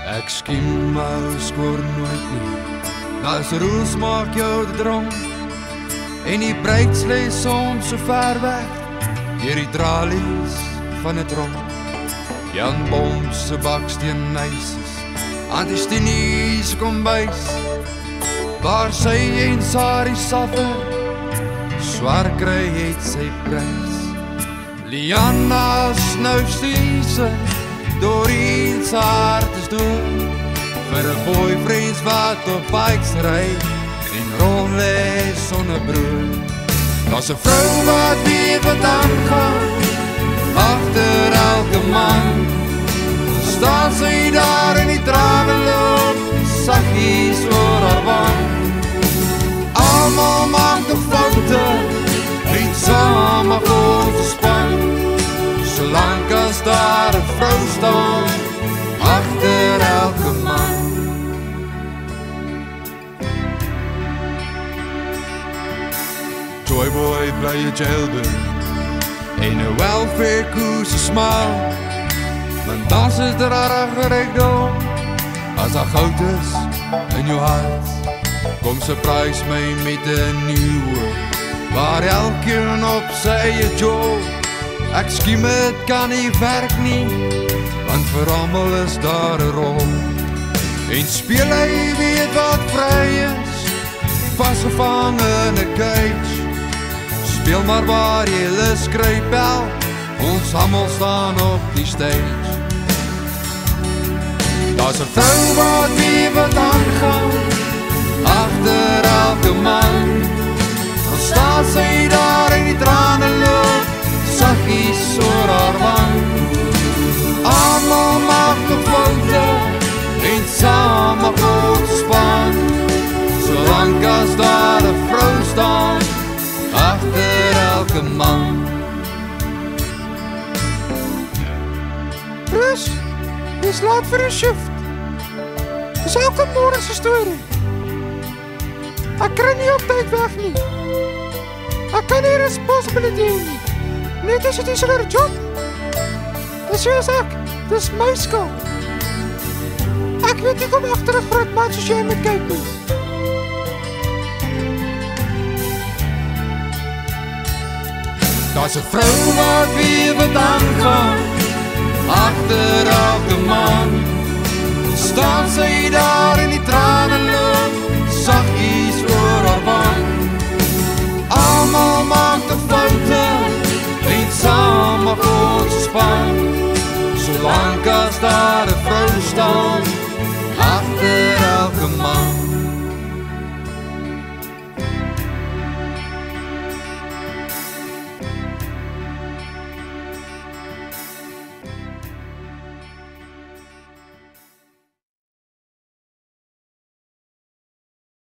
Ek skiem my skoor nooit nie. Das roes maak jou te dronk. En die bruids lê soms so ver weg deur die tralies van 'n tronk. Jan Bom se baksteen neises aan die Stinies kombuis, waar sy en Sari Saffer swaar kry het sy prys. Liana's nou stiese Doreen se hart is dood vir 'n boyfriends wat op bikes ry en rond lê sonder brood. Daar's 'n vrou wat weet wat aangaan agter elke man. Staan sy daar in die trane loop, saggies oor haar wand. Almal maak die foute, vriend saam mag ons span. Solank as daar 'n vrou staan agter elke man. Joyboy bly 'n jailbird en 'n welfare koers smile. Want dan is er regdom as daar goud is in jou hart. Kom surprise my met 'n nuwe, waar elkeen op sy eie job. Ek skiem het kan nie werk nie, want vir almal is daar 'n rol. En speel hy weet wat vry is, vasgevang in 'n cage. Speel maar waar jy lus kry bel, ons almal staan op die stage. Daar's 'n vrou wat weet wat aangaan agter elke man. Dan staan sy daar in die trane loop, saggies oor haar wand. Almal maak die foute en saam mag ons span. Solank as daar 'n vrou staan agter elke man. Bruce, dis laat vir 'n shift. Dis elke môre se storie. Ek kry nie op tyd weg nie. Ek kan nie responsibility hê nie. Net as dit is 'n job. Dis soos ek, dis my skuld. Ek weet nie kom agter 'n groot man soos jy moet kyk nie. Daar's 'n vrou wat weet wat aangaan